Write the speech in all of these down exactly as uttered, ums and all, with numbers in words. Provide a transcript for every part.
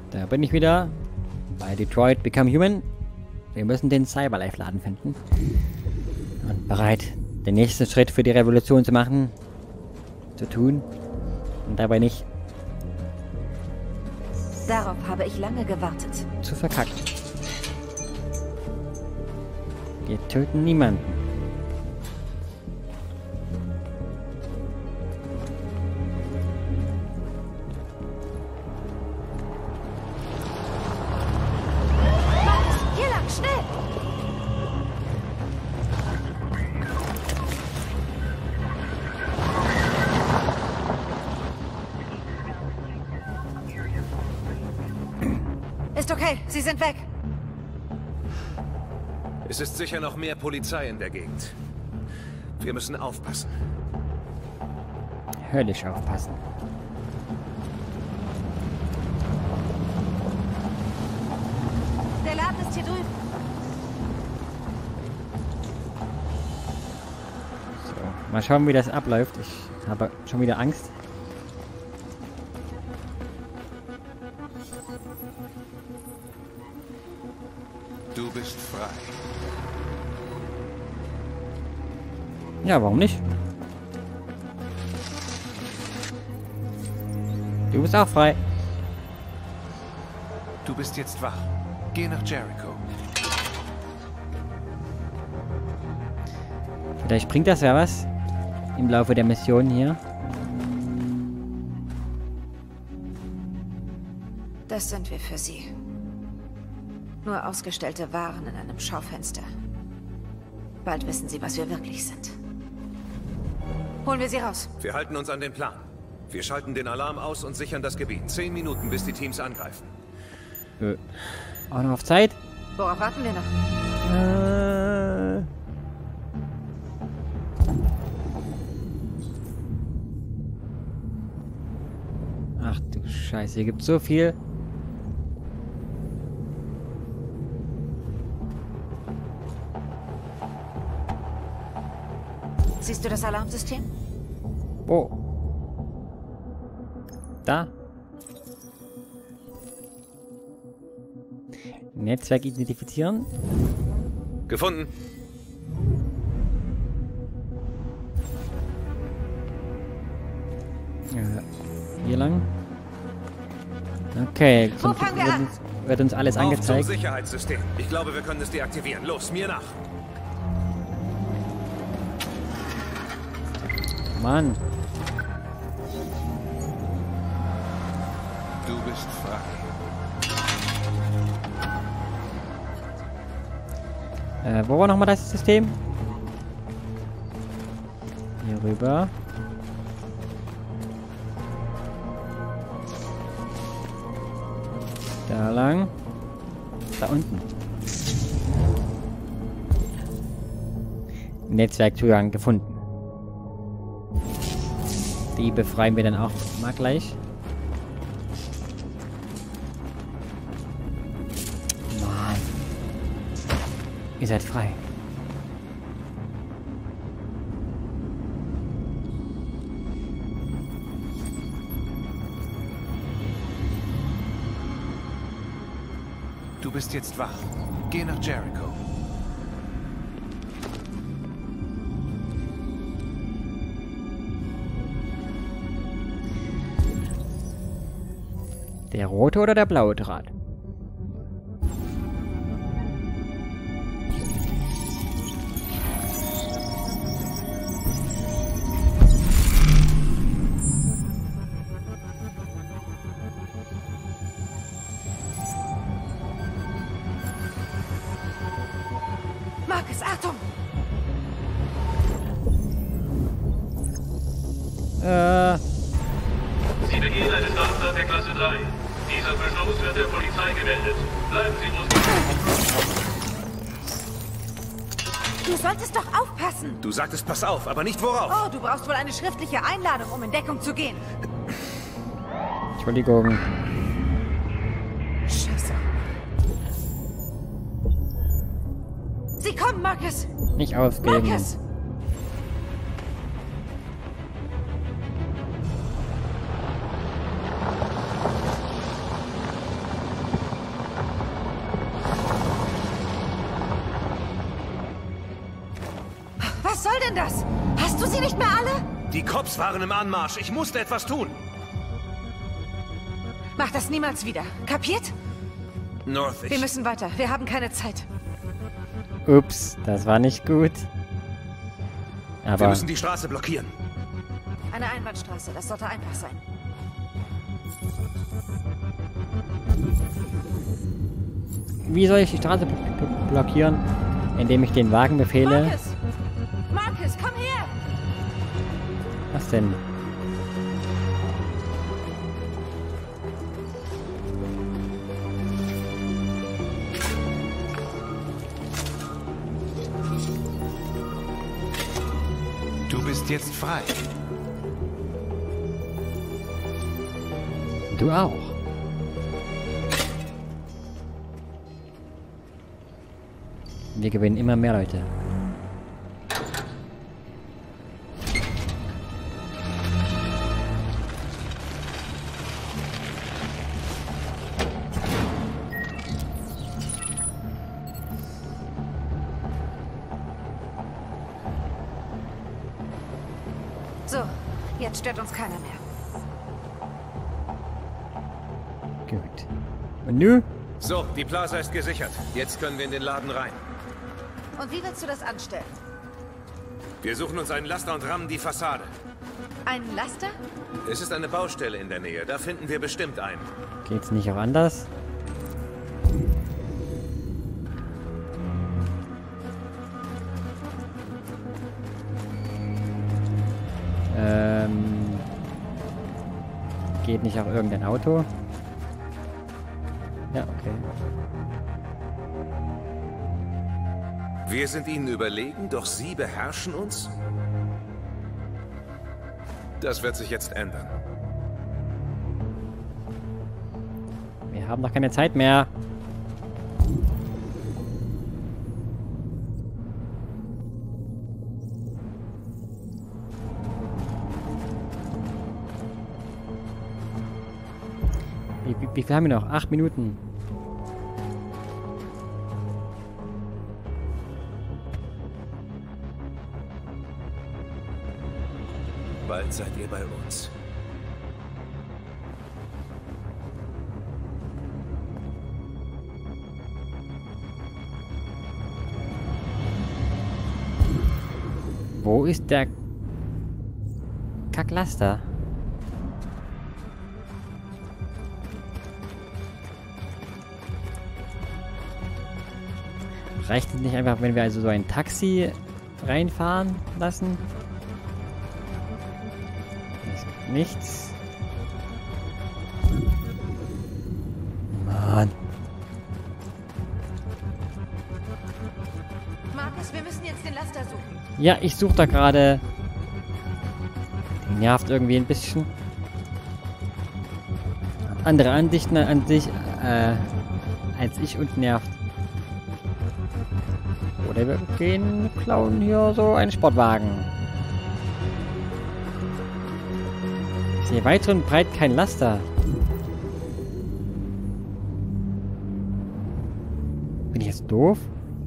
Da bin ich wieder bei Detroit Become Human. Wir müssen den Cyberlife-Laden finden. Und bereit, den nächsten Schritt für die Revolution zu machen. Zu tun. Und dabei nicht Darauf habe ich lange gewartet. zu verkacken. Wir töten niemanden. Hier lang, schnell! Ist okay, sie sind weg. Es ist sicher noch mehr Polizei in der Gegend. Wir müssen aufpassen. Höllisch aufpassen. Der Laden ist hier drüben. So, mal schauen, wie das abläuft. Ich habe schon wieder Angst. Du bist frei. Ja, warum nicht? Du bist auch frei. Du bist jetzt wach. Geh nach Jericho. Vielleicht bringt das ja was im Laufe der Mission hier. Das sind wir für Sie. Nur ausgestellte Waren in einem Schaufenster. Bald wissen Sie, was wir wirklich sind. Holen wir sie raus. Wir halten uns an den Plan. Wir schalten den Alarm aus und sichern das Gebiet. Zehn Minuten, bis die Teams angreifen. Äh, auch noch auf Zeit? Worauf warten wir noch? Äh. Ach du Scheiße, hier gibt so viel. Siehst du das Alarmsystem? Oh. Da. Netzwerk identifizieren. Gefunden. Ja, hier lang. Okay, Wo zum fangen Glück wir wird an? uns, wird uns alles Auf zum angezeigt. Sicherheitssystem. Ich glaube, wir können es deaktivieren. Los, mir nach. Mann. Du bist frei. Äh, wo war nochmal das System? Hier rüber. Da lang. Da unten. Netzwerkzugang gefunden. Die befreien wir dann auch mal gleich. Mann. Ihr seid frei. Du bist jetzt wach. Geh nach Jericho. Der rote oder der blaue Draht? Marcus, Achtung! Äh, Sie begehen eine Straftat der Klasse drei. Dieser Verstoß wird der Polizei gemeldet. Bleiben Sie ruhig. Du solltest doch aufpassen! Du sagtest, pass auf, aber nicht worauf. Oh, du brauchst wohl eine schriftliche Einladung, um in Deckung zu gehen. Entschuldigung. Scheiße. Sie kommen, Marcus! Nicht aufgeben. Marcus! das? Hast du sie nicht mehr alle? Die Cops waren im Anmarsch. Ich musste etwas tun. Mach das niemals wieder. Kapiert? North, ich... Wir müssen weiter. Wir haben keine Zeit. Ups, das war nicht gut. Aber Wir müssen die Straße blockieren. Eine Einbahnstraße. Das sollte einfach sein. wie soll ich die Straße bl blockieren? Indem ich den Wagen befehle. Marcus! Marcus, komm her! Was denn? Du bist jetzt frei. Du auch. Wir gewinnen immer mehr Leute. So, jetzt stört uns keiner mehr. Gut. Und nu? So, die Plaza ist gesichert. Jetzt können wir in den Laden rein. Und wie willst du das anstellen? Wir suchen uns einen Laster und rammen die Fassade. Einen Laster? Es ist eine Baustelle in der Nähe. Da finden wir bestimmt einen. Geht's nicht auch anders? Ähm... Geht nicht auch irgendein Auto? Ja, okay. Wir sind ihnen überlegen, doch sie beherrschen uns? Das wird sich jetzt ändern. Wir haben noch keine Zeit mehr. Wie, wie, wie viel haben wir noch? Acht Minuten. Bald seid ihr bei uns. Wo ist der Kacklaster? Reicht es nicht einfach, wenn wir also so ein Taxi reinfahren lassen? Nichts. Mann. Marcus, wir müssen jetzt den Laster suchen. Ja, ich suche da gerade. Die nervt irgendwie ein bisschen. Andere Ansichten an sich, äh, als ich und nervt. Oder wir gehen klauen hier so einen Sportwagen. Ich sehe weit und breit kein Laster. Bin ich jetzt doof?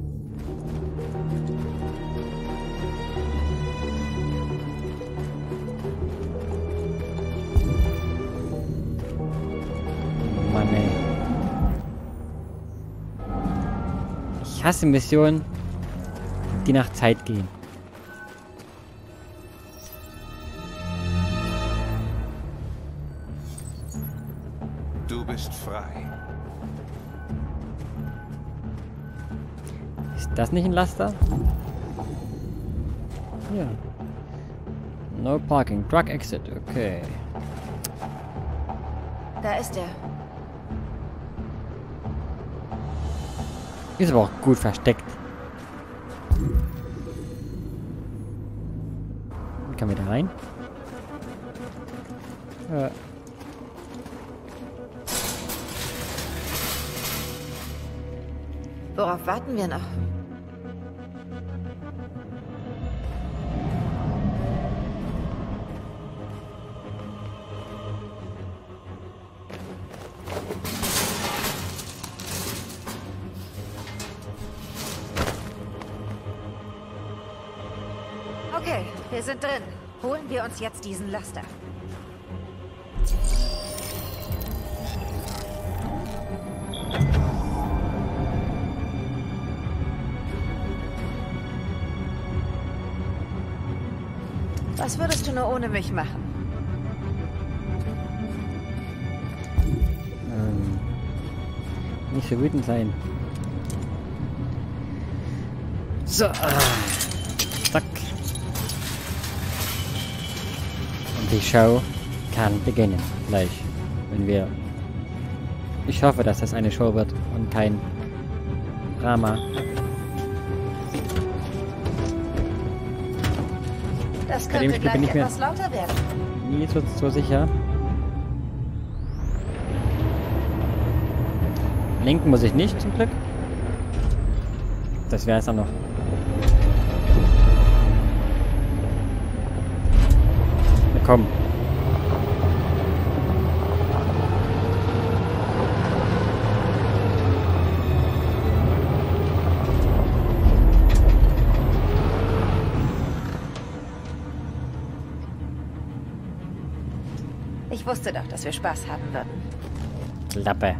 Mann, ey. Ich hasse Missionen, die nach Zeit gehen. Du bist frei. Ist das nicht ein Laster? Ja. No parking. Truck exit. Okay. Da ist er. Ist aber auch gut versteckt. Kann wir da rein? Äh. Worauf warten wir noch? Okay, wir sind drin. Holen wir uns jetzt diesen Laster. Was würdest du nur ohne mich machen? Ähm, nicht so wütend sein. So. Ah, zack. Und die Show kann beginnen. Gleich. Wenn wir... Ich hoffe, dass das eine Show wird und kein Drama. Das Bei dem könnte Spiel gleich bin ich mir etwas lauter werden. nie so, so sicher. Lenken muss ich nicht, zum Glück. Das wäre es dann noch. Ja, komm. Ich wusste doch, dass wir Spaß haben würden. Klappe.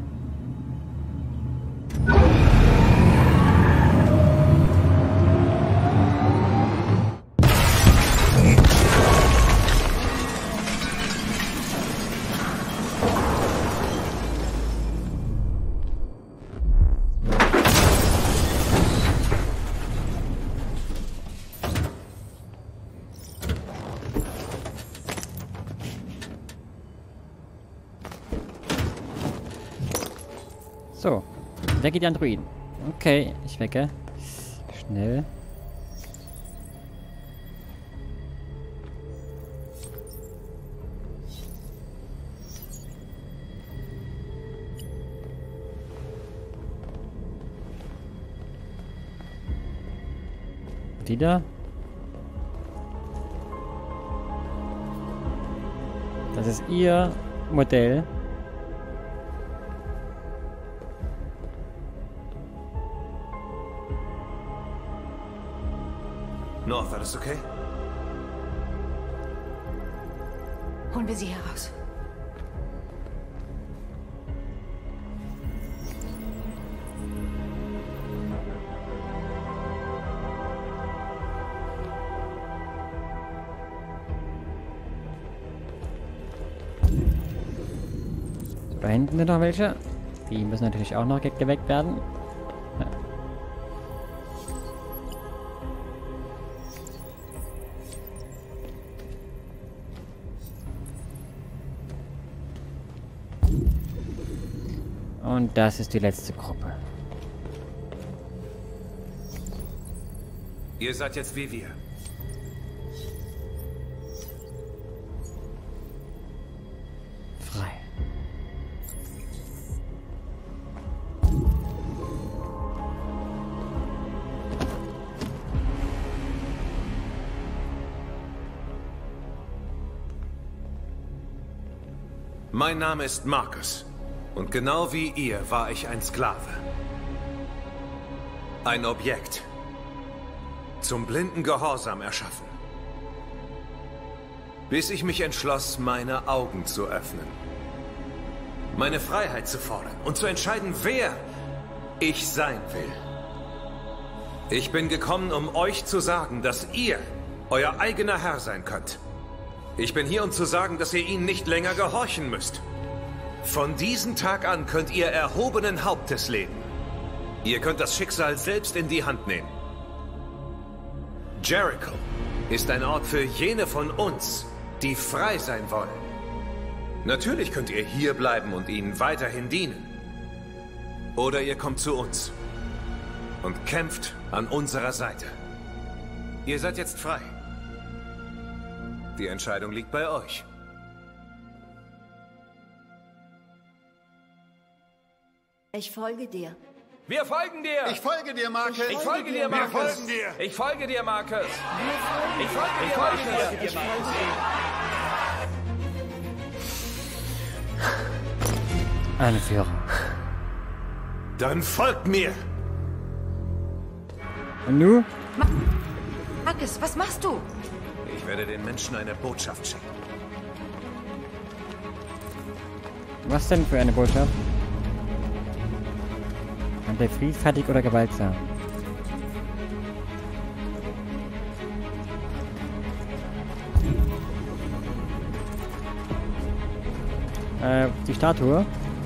So, wecke die Androiden. Okay, ich wecke. Schnell. Die da? Das ist ihr Modell. North, alles okay? Holen wir sie heraus. Da hinten sind noch welche. Die müssen natürlich auch noch ge geweckt werden. Ja. Und das ist die letzte Gruppe. Ihr seid jetzt wie wir. Frei. Mein Name ist Marcus. Und genau wie ihr war ich ein Sklave. Ein Objekt. Zum blinden Gehorsam erschaffen. Bis ich mich entschloss, meine Augen zu öffnen. Meine Freiheit zu fordern und zu entscheiden, wer ich sein will. Ich bin gekommen, um euch zu sagen, dass ihr euer eigener Herr sein könnt. Ich bin hier, um zu sagen, dass ihr ihnen nicht länger gehorchen müsst. Von diesem Tag an könnt ihr erhobenen Hauptes leben. Ihr könnt das Schicksal selbst in die Hand nehmen. Jericho ist ein Ort für jene von uns, die frei sein wollen. Natürlich könnt ihr hier bleiben und ihnen weiterhin dienen. Oder ihr kommt zu uns und kämpft an unserer Seite. Ihr seid jetzt frei. Die Entscheidung liegt bei euch. Ich folge dir. Wir folgen dir! Ich folge dir, Marcus. Ich folge dir, Marcus! Wir folgen dir. Ich folge dir, Marcus! Ich folge dir, Marcus! Ich folge dir. Anführer. Dann folgt mir! Und nu? Marcus, was machst du? Ich werde den Menschen eine Botschaft schicken. Was denn für eine Botschaft? Seid ihr friedfertig oder gewaltsam? Äh, die Statue.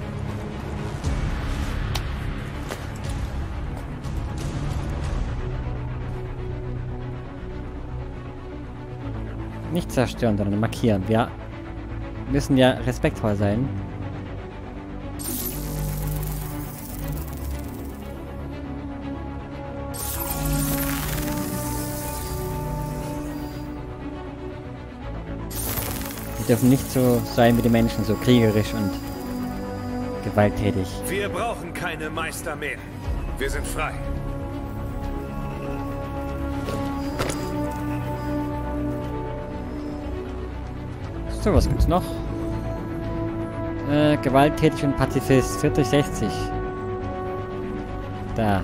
Nicht zerstören, sondern markieren. Wir müssen ja respektvoll sein. Wir dürfen nicht so sein wie die Menschen, so kriegerisch und gewalttätig. Wir brauchen keine Meister mehr. Wir sind frei. So, was gibt's noch? Äh, gewalttätig und Pazifist. vierzig sechzig. Da.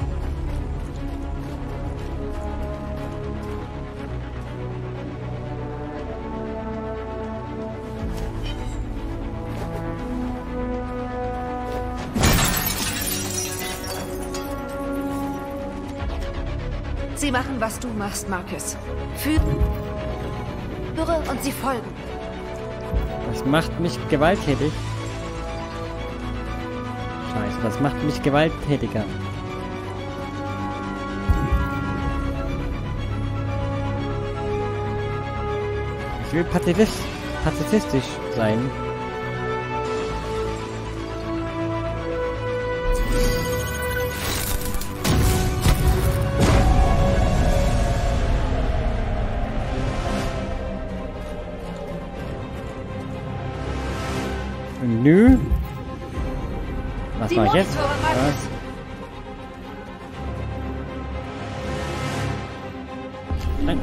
Sie machen, was du machst, Marcus. Führe und sie folgen. Das macht mich gewalttätig. Scheiße, das macht mich gewalttätiger. Ich will pazifist, pazifistisch sein. Nö. Was mache ich jetzt? Was? Nein.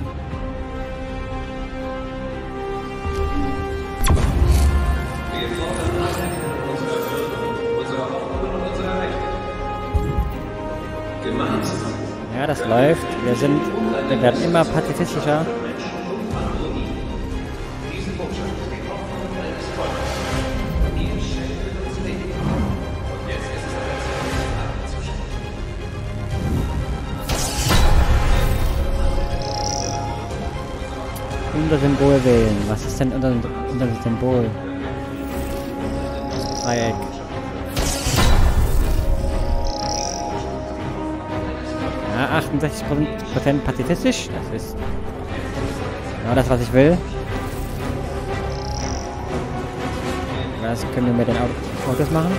Ja, das läuft. Wir sind, wir werden immer pazifistischer. Unser Symbol wählen. Was ist denn unser, unser Symbol? Dreieck. Ja, achtundsechzig Prozent pazifistisch. Das ist genau das, was ich will. Was können wir mit den Autos machen?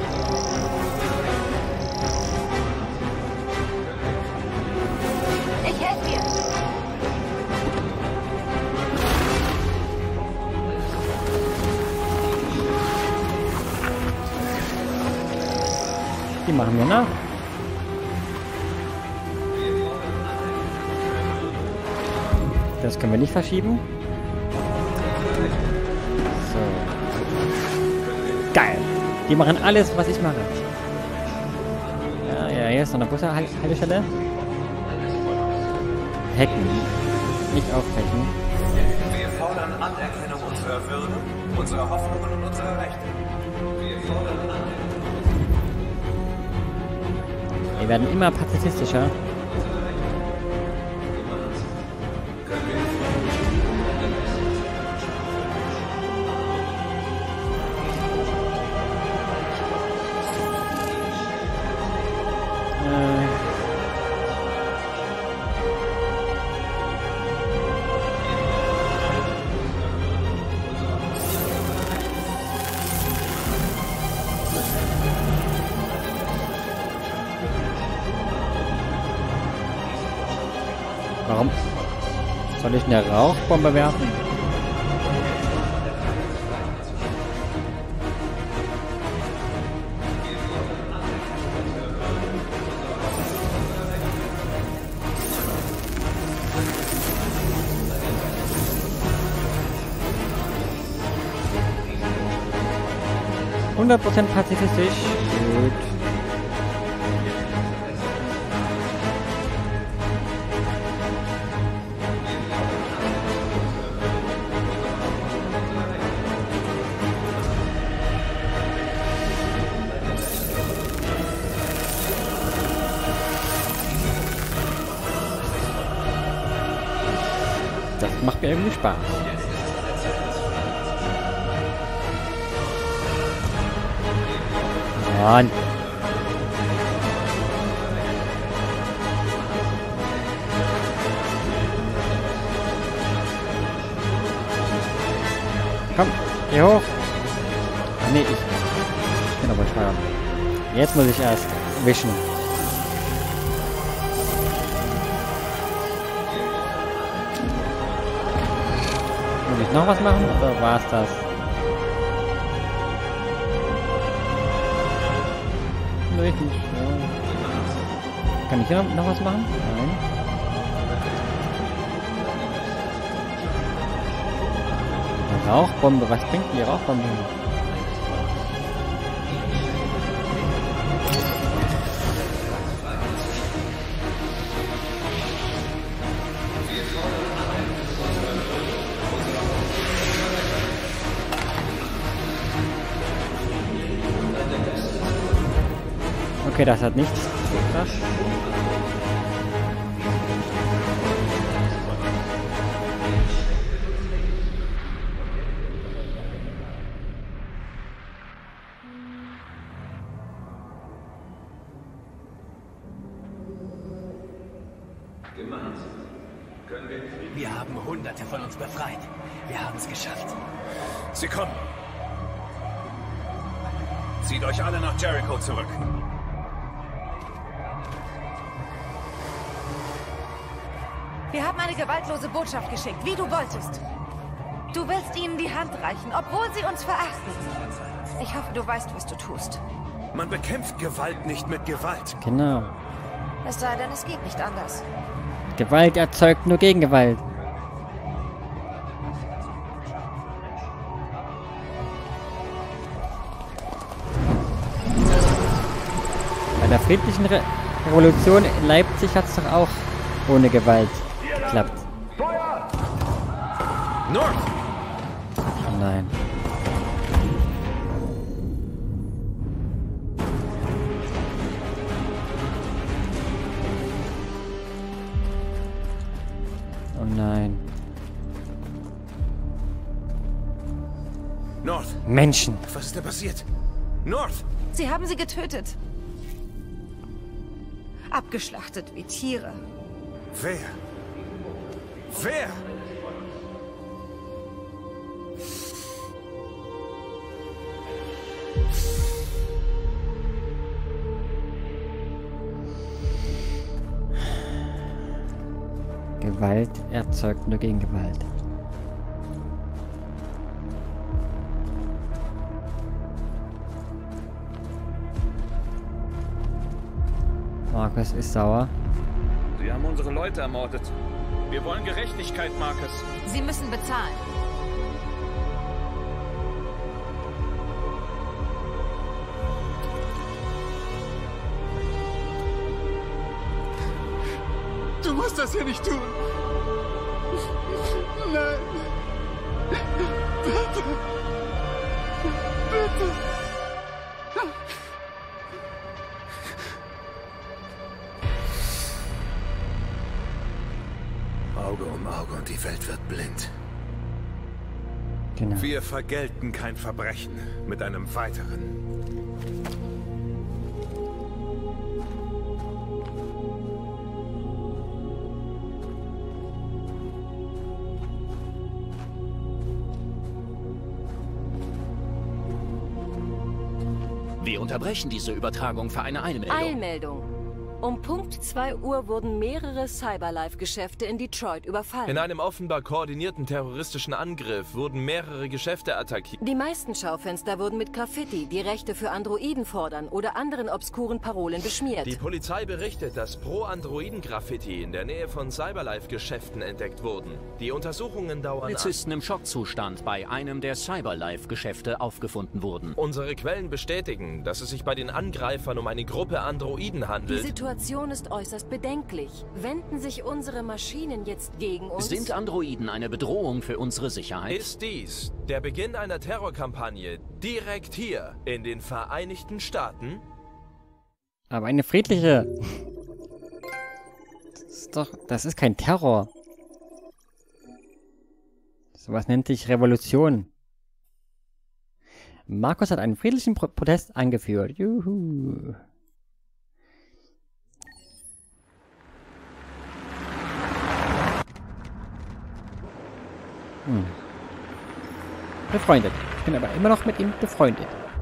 Die machen wir nach. Das können wir nicht verschieben. So. Geil. Die machen alles, was ich mache. Ja, ja, hier ist noch eine Bushaltestelle. Hacken. Nicht aufhacken. Wir fordern Anerkennung unserer Würde, unserer Hoffnungen und unserer Rechte. Wir fordern Anerkennung. Wir werden immer pazifistischer. Warum soll ich eine Rauchbombe werfen? hundert Prozent pazifistisch. Gut. ja irgendwie Spaß. Mann. Komm, geh hoch. Ah, nee, ich, ich bin aber schwer. Jetzt muss ich erst wischen. Muss ich noch was machen oder war's das? Richtig. Ja. Kann ich hier noch was machen? Nein. Eine Rauchbombe. Was bringt die Rauchbombe? Okay, das hat nichts gebracht. Wir haben Hunderte von uns befreit. Wir haben es geschafft. Sie kommen. Zieht euch alle nach Jericho zurück. Wir haben eine gewaltlose Botschaft geschickt, wie du wolltest. Du willst ihnen die Hand reichen, obwohl sie uns verachten. Ich hoffe, du weißt, was du tust. Man bekämpft Gewalt nicht mit Gewalt. Genau. Es sei denn, es geht nicht anders. Gewalt erzeugt nur Gegengewalt. Bei der friedlichen Re Revolution in Leipzig hat es doch auch ohne Gewalt geklappt. North! Oh nein. Oh nein. North! Menschen. Was ist da passiert? North! Sie haben sie getötet. Abgeschlachtet wie Tiere. Wer? Wer? Gewalt erzeugt nur Gegengewalt. Markus ist sauer. Sie haben unsere Leute ermordet. Wir wollen Gerechtigkeit, Markus. Sie müssen bezahlen. Du musst das hier nicht tun. Nein. Bitte. Bitte. Auge um Auge und die Welt wird blind. Genau. Wir vergelten kein Verbrechen mit einem weiteren. Wir unterbrechen diese Übertragung für eine Eilmeldung. Eilmeldung. Um Punkt zwei Uhr wurden mehrere Cyberlife-Geschäfte in Detroit überfallen. In einem offenbar koordinierten terroristischen Angriff wurden mehrere Geschäfte attackiert. Die meisten Schaufenster wurden mit Graffiti, die Rechte für Androiden fordern oder anderen obskuren Parolen beschmiert. Die Polizei berichtet, dass Pro-Androiden-Graffiti in der Nähe von Cyberlife-Geschäften entdeckt wurden. Die Untersuchungen dauern an. Polizisten im Schockzustand bei einem der Cyberlife-Geschäfte aufgefunden wurden. Unsere Quellen bestätigen, dass es sich bei den Angreifern um eine Gruppe Androiden handelt. Die Situation ist äußerst bedenklich. Wenden sich unsere Maschinen jetzt gegen uns? Sind Androiden eine Bedrohung für unsere Sicherheit? Ist dies der Beginn einer Terrorkampagne direkt hier in den Vereinigten Staaten? Aber eine friedliche... Das ist doch... Das ist kein Terror. Sowas nennt sich Revolution. Markus hat einen friedlichen Pro Protest angeführt. Juhu. Hm. Befreundet. Ich bin aber immer noch mit ihm befreundet.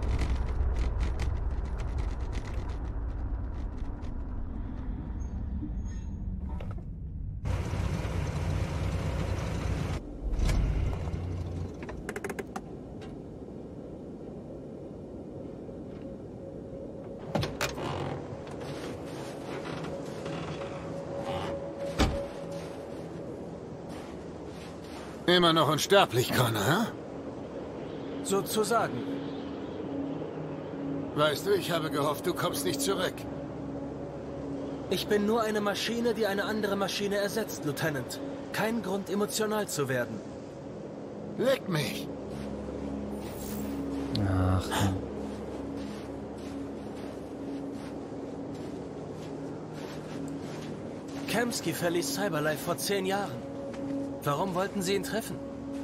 Immer noch unsterblich, Connor, hä? Sozusagen. Weißt du, ich habe gehofft, du kommst nicht zurück. Ich bin nur eine Maschine, die eine andere Maschine ersetzt, Lieutenant. Kein Grund, emotional zu werden. Leck mich! Ach. Kamsky verließ Cyberlife vor zehn Jahren. Warum wollten Sie ihn treffen?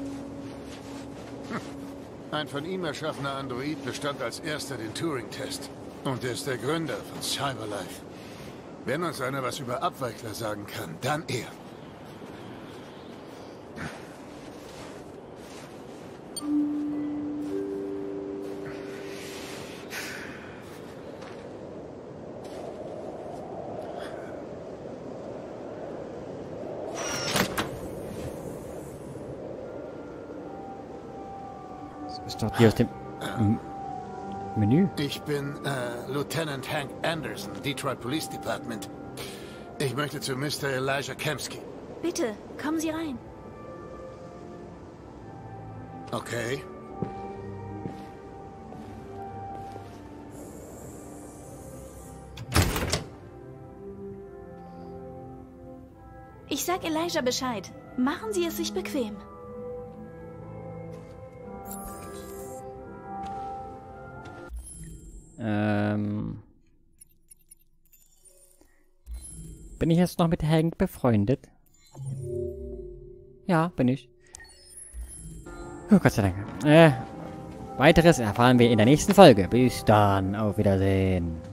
Ein von ihm erschaffener Android bestand als erster den Turing-Test. Und er ist der Gründer von Cyberlife. Wenn uns einer was über Abweichler sagen kann, dann er. Das ist doch die aus dem M Menü. Ich bin äh, Lieutenant Hank Anderson, Detroit Police Department. Ich möchte zu Mister Elijah Kamsky. Bitte, kommen Sie rein. Okay. Ich sag Elijah Bescheid. Machen Sie es sich bequem. Ähm. Bin ich jetzt noch mit Hank befreundet? Ja, bin ich. Oh, Gott sei Dank. Äh, weiteres erfahren wir in der nächsten Folge. Bis dann. Auf Wiedersehen.